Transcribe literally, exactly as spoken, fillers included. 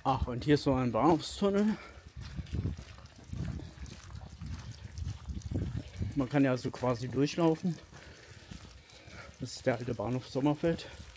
Ach, und hier ist so ein Bahnhofstunnel. Man kann ja also quasi durchlaufen. Das ist der alte Bahnhof Sommerfeld.